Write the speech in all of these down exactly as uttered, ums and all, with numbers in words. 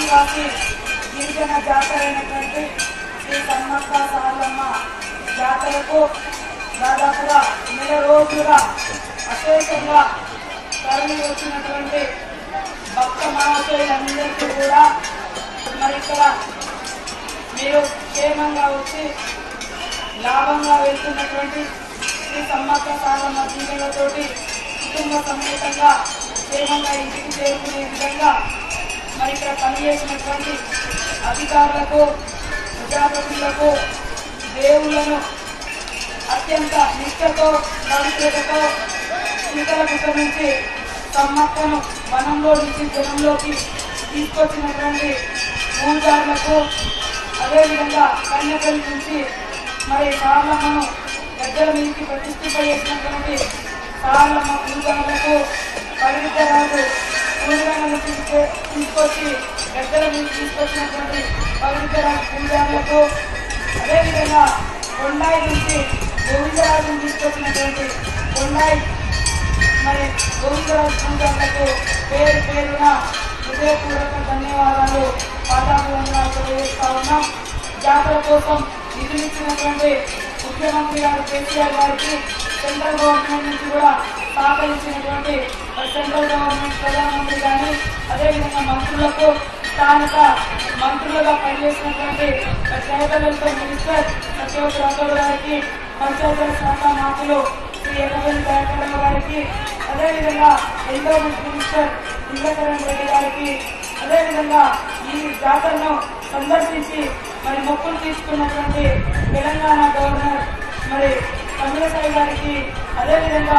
ఆదివాసీ గిరిజన జాతర అయినటువంటి శ్రీ సమ్మక్క సారలమ్మ జాతరకు దాదాపుగా నెల రోజులుగా అశేషంగా తరలి వచ్చినటువంటి భక్త మహాశయులందరికీ కూడా మరి ఇక్కడ మీరు క్షేమంగా వచ్చి లాభంగా వెళ్తున్నటువంటి శ్రీ సమ్మక్క సారలమ్మ దీవెనలతోటి కుటుంబ సమేతంగా క్షేమంగా ఇంటికి చేరుకునే విధంగా మరి ఇక్కడ పనిచేసినటువంటి అధికారులకు ప్రజాప్రతినిధులకు దేవుళ్లను అత్యంత నిష్ఠతో పవిత్రతతో శీతల నుంచి సమ్మక్కను వనంలో నుంచి జనంలోకి తీసుకొచ్చినటువంటి పూజారులకు అదేవిధంగా కన్యకల నుంచి మరి సారలమ్మను గద్దెల మీదకి ప్రతిష్ఠింపజేసినటువంటి సారలమ్మ పూజారులకు పవిత్రరాజు పూజల నుంచి తీసుకొచ్చి గద్దెల మీద తీసుకొచ్చినటువంటి పవిత్రరాజు పూజారులకు అదేవిధంగా కొండాయి నుంచి గోవిందరాజును తీసుకొచ్చినటువంటి కొండాయి మరి గోవిందరాజు పూజారులకు పేరు పేరున హృదయపూర్వక ధన్యవాదాలు పాదాభివందనాలు తెలియజేస్తా ఉన్నాం. జాతర కోసం నిధులిచ్చినటువంటి ముఖ్యమంత్రి గారు కేసీఆర్ గారికి సెంట్రల్ గవర్నమెంట్ నుంచి కూడా సహకరించినటువంటి సెంట్రల్ గవర్నమెంట్ ప్రధానమంత్రి కానీ అదేవిధంగా మంత్రులకు స్థానిక మంత్రులుగా పనిచేసినటువంటి tribal welfare minister Satyavathi Rathod గారికి, పంచాయతీరాజ్ శాఖ మంత్రులు శ్రీ ఎర్రబెల్లి దయాకర్ గారికి, అదేవిధంగా ఎండోమెంట్ మినిస్టర్ ఇంద్రకరణ్ రెడ్డి గారికి, అదేవిధంగా ఈ జాతరను సందర్శించి మరి మొక్కులు తీసుకున్నటువంటి తెలంగాణ గవర్నర్ మరి తమిళసాయి గారికి, అదేవిధంగా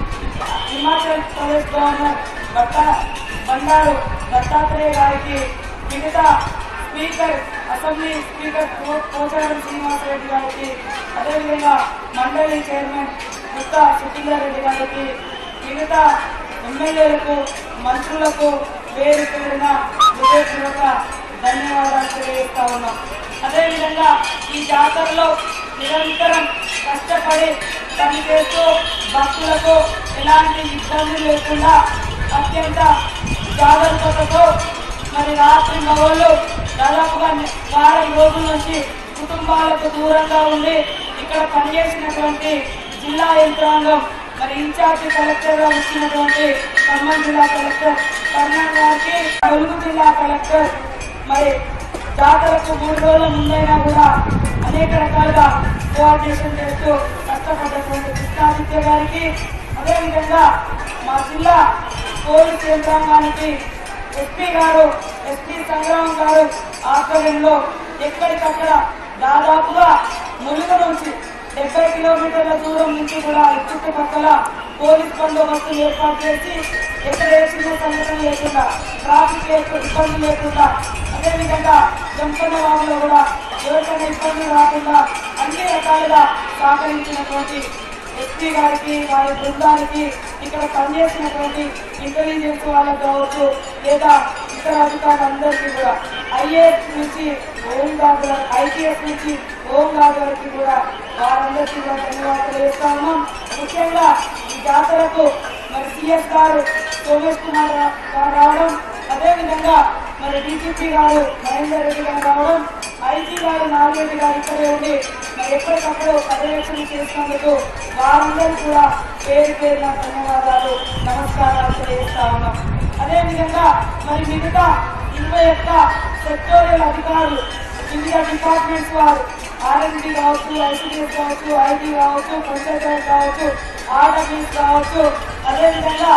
హిమాచల్ ప్రదేశ్ గవర్నర్ బట్టా బండారు దత్తాత్రేయ గారికి, మిగతా speaker assembly speaker Pocharam Srinivasreddy గారికి, అదేవిధంగా మండలి చైర్మన్ గుత్తా సుఖీందర్ గారికి, మిగతా ఎమ్మెల్యేలకు మంత్రులకు పేరు పేరున హృదయపూర్వక ధన్యవాదాలు తెలియజేస్తా ఉన్నాం. అదేవిధంగా ఈ జాతరలో నిరంతరం కష్టపడి పనిచేస్తూ భక్తులకు ఎలాంటి ఇబ్బంది లేకుండా అత్యంత జాగ్రత్తతో మరి రాత్రి మగళ్ళు దాదాపుగా వారం రోజుల నుంచి కుటుంబాలకు దూరంగా ఉండి ఇక్కడ పనిచేసినటువంటి జిల్లా యంత్రాంగం మరి ఇన్ఛార్జి కలెక్టర్ గా వచ్చినటువంటి ఖమ్మం జిల్లా కలెక్టర్ కర్ణాటక గారికి, ములుగు జిల్లా కలెక్టర్ మరి జాతరకు మూడు రోజుల ముందైనా కూడా అనేక రకాలుగా కోఆర్డినేషన్ చేస్తూ కష్టపడ్డటువంటి కృష్ణాదిత్య గారికి, అదేవిధంగా మా జిల్లా పోలీస్ యంత్రాంగానికి ఎస్పీ గారు ఎస్పీ సంగ్రామం గారు ఆధ్వర్యంలో ఎక్కడికక్కడ దాదాపుగా ములుగు నుంచి డెబ్బై కిలోమీటర్ల దూరం నుంచి కూడా చుట్టుపక్కల పోలీస్ బందోబస్తు ఏర్పాటు చేసి ఎక్కడ ఏ చిన్న సంఘటన లేకుండా ట్రాఫిక్ ఇబ్బంది లేకుండా అదేవిధంగా జంపన్న వాగులో కూడా ఎవరికైనా ఇబ్బంది రాకుండా అన్ని రకాలుగా సహకరించినటువంటి ఎస్పీ గారికి వారి బృందానికి, ఇక్కడ పనిచేసినటువంటి ఇంటెలిజెన్స్ వాళ్ళకు కావచ్చు లేదా ఇతర అధికారులందరికీ కూడా ఐఏఎస్ నుంచి హోం గార్డు ఐపీఎస్ నుంచి హోం గార్డు వరకు కూడా వారందరికీ కూడా ధన్యవాదాలు వేస్తా ఉన్నాం. ముఖ్యంగా ఈ జాతరకు మరి సిఎస్ గారు సోమేష్ కుమార్ గారు రావడం, అదేవిధంగా మరి డీజీపీ గారు మహేందర్ రెడ్డి గారు రావడం, ఐజీ గారు నాగిరెడ్డి గారు ఇక్కడే ఉండి మరి ఎప్పటికప్పుడు పర్యవేక్షణ చేసినందుకు వారందరూ కూడా పేరు పేరున ధన్యవాదాలు నమస్కారాలు తెలియజేస్తా ఉన్నాం. అదేవిధంగా మరి మిగతా ఇరవై ఒక్క సెక్టోరియల్ అధికారులు వివిధ డిపార్ట్మెంట్స్ వారు ఆర్ఎండి కావచ్చు, ఐసీడీఎస్ కావచ్చు, ఐటీ కావచ్చు, పంచాయతీరాజ్ కావచ్చు, ఆర్డబ్ల్యూఎస్ కావచ్చు, అదేవిధంగా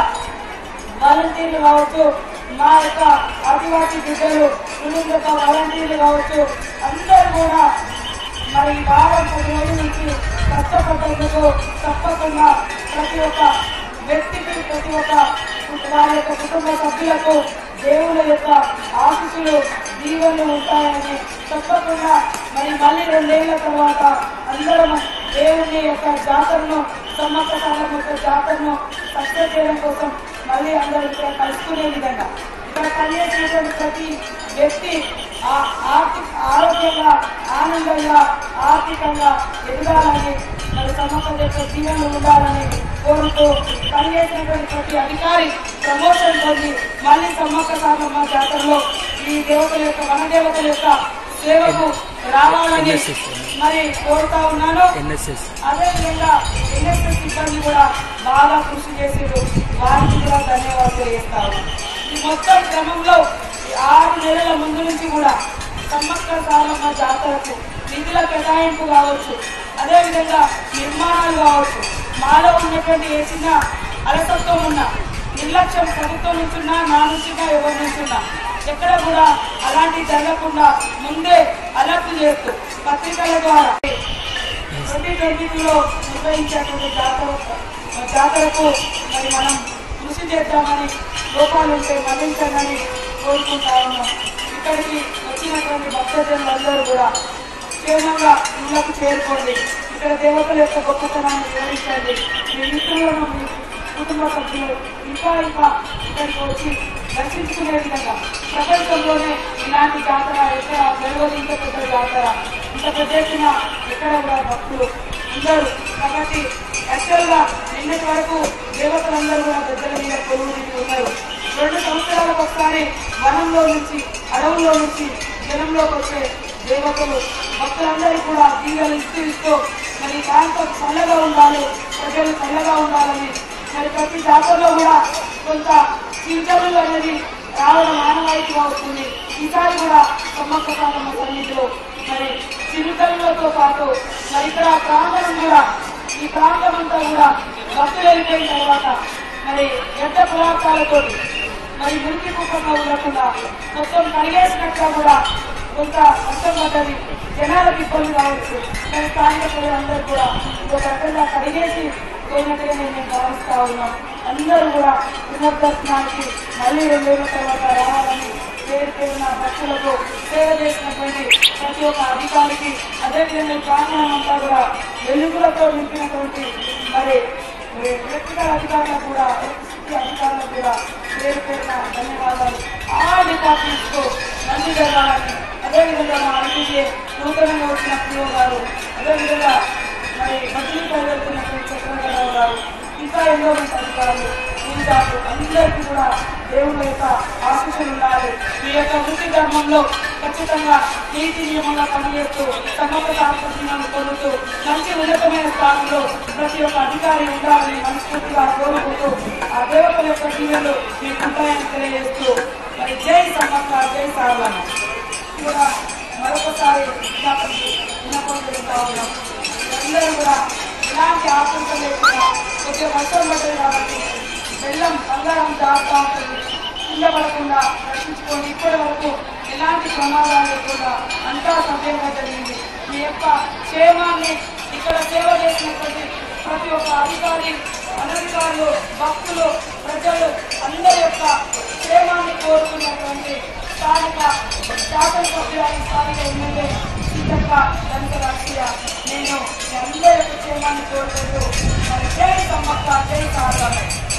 వాలంటీర్లు కావచ్చు, మా యొక్క ఆదివాసీ బిడ్డలు కుటుంబ యొక్క వాలంటీర్లు కావచ్చు, అందరూ కూడా మరి వారం పది రోజుల నుంచి కష్టపడ్డందుకు తప్పకుండా ప్రతి ఒక్క వ్యక్తికి ప్రతి ఒక్క వారి యొక్క కుటుంబ సభ్యులకు దేవుల యొక్క ఆశీస్సులు దీవెనలు ఉంటాయని తప్పకుండా మరి మళ్ళీ రెండేళ్ల తర్వాత అందరం దేవుని యొక్క జాతరను సమ్మక్క సారలమ్మ యొక్క జాతరను సక్సెస్ చేయడం కోసం మళ్ళీ అందరూ ఇక్కడ కలుసుకునే విధంగా ఇక్కడ పనిచేసినటువంటి ప్రతి వ్యక్తి ఆర్థిక ఆరోగ్యంగా ఆనందంగా ఆర్థికంగా ఎదగాలని మరి సమ్మక్క యొక్క జీవనం ఉండాలని కోరుతూ పనిచేసినటువంటి ప్రతి అధికారి ప్రమోషన్ పొంది మళ్ళీ సమ్మక్క సారలమ్మ జాతరలో ఈ దేవతల యొక్క వన దేవతల యొక్క సేవకు రావాలని మరి కోరుతా ఉన్నాను. అదేవిధంగా ఎన్ఎస్ఎస్ సిబ్బంది కూడా బాగా కృషి చేసారు, వారికి కూడా ధన్యవాదాలు తెలియజేస్తారు. ఈ మొత్తం క్రమంలో ఆరు నెలల ముందు నుంచి కూడా సమ్మక్క సారమ్మ జాతరకు నిధుల కేటాయింపు కావచ్చు, అదేవిధంగా నిర్మాణాలు కావచ్చు, మాలో ఉన్నటువంటి ఏ చిన్న అలసత్వం ఉన్నా, నిర్లక్ష్యం ప్రభుత్వం నుంచున్నా, నా నుంచున్నా, ఎవరి నుంచున్నా ఎక్కడ కూడా అలాంటి జరగకుండా ముందే అలర్ట్ చేస్తూ పత్రికల ద్వారా ట్వంటీ ట్వంటీ టూలో నిర్వహించేటువంటి జాతర జాతరకు మరి మనం కృషి చేద్దామని, లోపాలు ఉంటే మన్నించాలని కోరుకుంటా ఉన్నాం. ఇక్కడికి వచ్చినటువంటి భక్తజనులందరూ కూడా క్షేమంగా ఇళ్లకు చేరుకోండి. ఇక్కడ దేవతల యొక్క గొప్పతనాన్ని వివరించండి. మీ మిత్రులను, మీ కుటుంబ సభ్యులు ఇంకా ఇంకా ఇక్కడికి వచ్చి దర్శించుకునే విధంగా ప్రపంచంలోనే ఇలాంటి జాతర ఎక్కడ వెలువది, ఇంత పెద్ద జాతర ఇంత పెద్ద ఎత్తున ఎక్కడ కూడా భక్తులు ఉండరు. కాబట్టి యాక్చువల్గా నిన్నటి వరకు దేవతలందరూ కూడా పెద్దల మీద కొలువు ఉన్నారు. రెండు సంవత్సరాలకు ఒకసారి వనంలో నుంచి, అడవుల్లో నుంచి జనంలోకి వచ్చే దేవతలు భక్తులందరికీ కూడా దీవెలు ఇస్తూ ఇస్తూ మరి ప్రాంతం చల్లగా ఉండాలి, ప్రజలు చల్లగా ఉండాలని మరి ప్రతి జాతరలో కూడా కొంత చింతలు అనేది రావడం ఆనవాయితీగా అవుతుంది. ఈసారి కూడా సమ్మక్క సారమ్మ సన్నిధిలో మరి చిరుతలతో పాటు మరి ఇక్కడ ప్రాంగణం కూడా, ఈ ప్రాంతం అంతా కూడా భక్తులు వెళ్ళిపోయిన తర్వాత మరి పెద్ద పదార్థాలతో మరి మురికి కుప్పంగా ఉండకుండా మొత్తం కడిగేసినట్టుగా కూడా కొంత కష్టం పడ్డది. జనాలకు ఇబ్బంది కావచ్చు, కానీ స్థానిక ప్రజలందరూ కూడా ఒక రకంగా కడిగేసి పోయినట్టుగా నేను భావిస్తా ఉన్నాం. అందరూ కూడా పునర్దర్శనానికి మళ్ళీ రెండేళ్ల తర్వాత రావాలని పేరు పేరున భక్తులకు సేవ చేసినటువంటి ప్రతి ఒక్క అధికారికి, అదేవిధంగా ప్రాంగణం అంతా కూడా వెలుగులతో నింపినటువంటి మరి ఎలక్ట్రికల్ అధికారులకు కూడా, ఎలక్ట్రిసిటీ అధికారులకు కూడా పేరు పేరున ధన్యవాదాలు. ఆ డిపార్ట్మెంట్స్ కు మంచి జరగాలని, అదేవిధంగా మా ఆర్టీఏ నూతనంగా వచ్చిన పిఓ గారు, అదేవిధంగా మరి బదిలీ పరిగెడుతున్నటువంటి చక్రధరరావు గారు, ఇంకా ఎన్నో మంది అధికారులు, పూజారులు అందరికీ కూడా దేవుని యొక్క ఆశీస్సులు ఉండాలి. మీ యొక్క వృత్తి ధర్మంలో ఖచ్చితంగా నీతి నియమంగా పనిచేస్తూ సమ్మక్క సాంస్కృతిని పొందుతూ మంచి ఉన్నతమైన స్థానంలో ప్రతి ఒక్క అధికారి ఉండాలని మనస్ఫూర్తిగా కోరుకుంటూ ఆ దేవతల యొక్క దీవెనలు మీకు ఉంటాయని తెలియజేస్తూ మరి జై సమ్మక్క, జై సారమ్మ కూడా మరొకసారి విన్నపం చేస్తా ఉన్నాం. అందరూ కూడా ఇలాంటి ఆశంక లేకుండా కొద్దిగా వర్షం పడ్డది కాబట్టి బెల్లం బంగారం దాకా ఉంటుంది, కింద పడకుండా రక్షించుకోండి. ఇప్పటి వరకు ఎలాంటి ప్రమాదాలు లేకుండా అంతా సవ్యంగా జరిగింది. మీ యొక్క క్షేమాన్ని ఇక్కడ సేవ చేసినటువంటి ప్రతి ఒక్క అధికారి, అనధికారులు, భక్తులు, ప్రజలు అందరి యొక్క క్షేమాన్ని కోరుతున్నటువంటి స్థానిక శాసనసభ్యురాలు, స్థానిక ఎమ్మెల్యే సీతక్క ధనిక రాష్ట్రీయ నేను మీ అందరి యొక్క క్షేమాన్ని కోరుకుంటూ జై సమ్మక్క, జై సారమ్మ.